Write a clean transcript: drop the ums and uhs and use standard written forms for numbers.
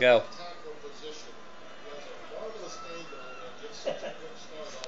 Go. tackle position. He has a marvelous angle and just such a quick start